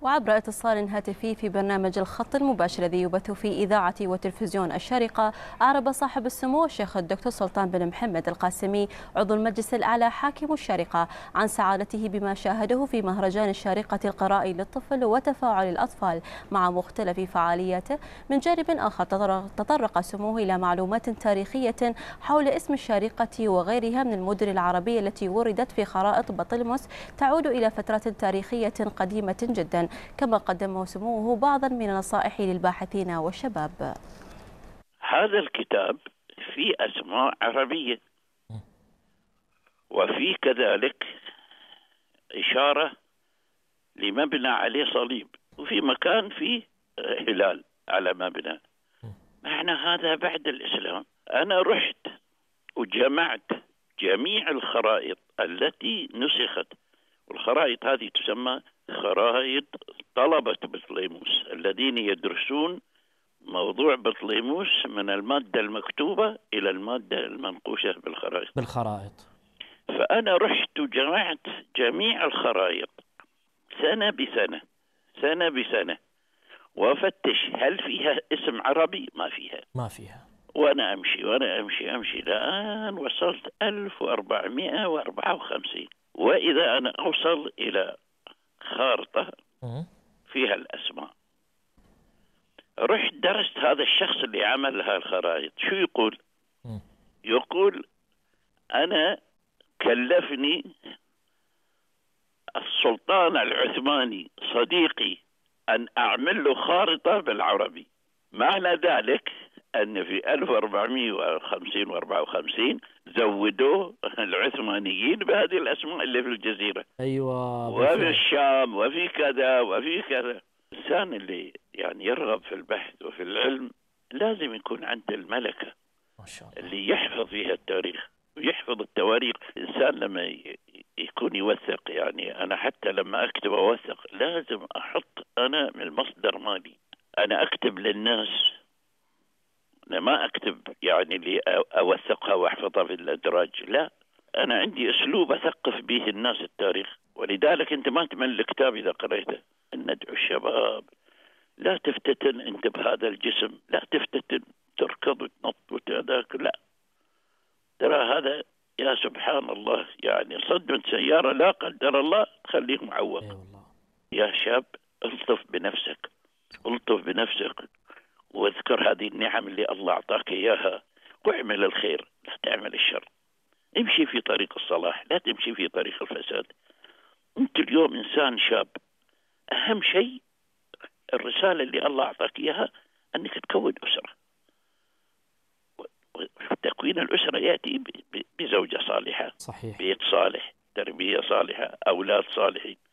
وعبر اتصال هاتفي في برنامج الخط المباشر الذي يبث في إذاعة وتلفزيون الشارقة، أعرب صاحب السمو الشيخ الدكتور سلطان بن محمد القاسمي عضو المجلس الأعلى حاكم الشارقة عن سعادته بما شاهده في مهرجان الشارقة القرائي للطفل وتفاعل الأطفال مع مختلف فعالياته. من جانب آخر تطرق سموه إلى معلومات تاريخية حول اسم الشارقة وغيرها من المدن العربية التي وردت في خرائط بطليموس تعود إلى فترات تاريخية قديمة جدا، كما قدم سموه بعضا من النصائح للباحثين والشباب. هذا الكتاب فيه أسماء عربية، وفي كذلك إشارة لمبنى عليه صليب، وفي مكان فيه هلال على مبنى. معنى هذا بعد الإسلام. أنا رحت وجمعت جميع الخرائط التي نسخت، والخرائط هذه تسمى خرائط طلبة بطليموس الذين يدرسون موضوع بطليموس من المادة المكتوبة إلى المادة المنقوشة بالخرائط. فأنا رحت وجمعت جميع الخرائط سنة بسنة سنة بسنة، وأفتش هل فيها اسم عربي. ما فيها. وأنا أمشي الآن وصلت 1454. وإذا أنا أوصل إلى خارطة فيها الأسماء، رحت درست هذا الشخص اللي عمل لها الخرائط. شو يقول؟ يقول أنا كلفني السلطان العثماني صديقي أن أعمل له خارطة بالعربي. معنى ذلك أن في 1450 و54 زودوه العثمانيين بهذه الأسماء اللي في الجزيرة. أيوة، وفي الشام وفي كذا وفي كذا. الإنسان اللي يعني يرغب في البحث وفي العلم لازم يكون عنده الملكة، ما شاء الله، اللي يحفظ فيها التاريخ ويحفظ التواريخ. الإنسان لما يكون يوثق، يعني أنا حتى لما أكتب أوثق لازم أحط أنا من المصدر مالي. أنا أكتب للناس، أنا ما أكتب يعني اللي أوثقها وأحفظها في الأدراج، لا، أنا عندي أسلوب أثقف به الناس التاريخ. ولذلك أنت ما تمل الكتاب إذا قرأته. أن ندعو الشباب لا تفتتن أنت بهذا الجسم، لا تفتتن تركض وتنط وتذاك، لا، ترى هذا يا سبحان الله يعني صدمة سيارة لا قدر الله تخليك معوق. يا شاب الطف بنفسك، الطف بنفسك، واذكر هذه النعم اللي الله أعطاك إياها، واعمل الخير لا تعمل الشر. امشي في طريق الصلاح لا تمشي في طريق الفساد. أنت اليوم إنسان شاب، أهم شيء الرسالة اللي الله أعطاك إياها أنك تكون أسرة. تكوين الأسرة يأتي بزوجة صالحة، صحيح، بيت صالح، تربية صالحة، أولاد صالحين.